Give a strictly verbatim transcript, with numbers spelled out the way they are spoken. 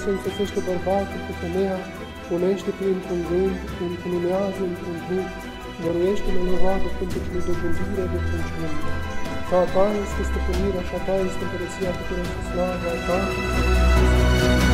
se însoțește bărbatul cu femeia, unește-te într-un gând, încununează într-un trup, dăruiește-ne nevadă cântecului de gândire de crânciune. Ca ta este stăpânirea și a ta este împărăția, puterea și slava a ta.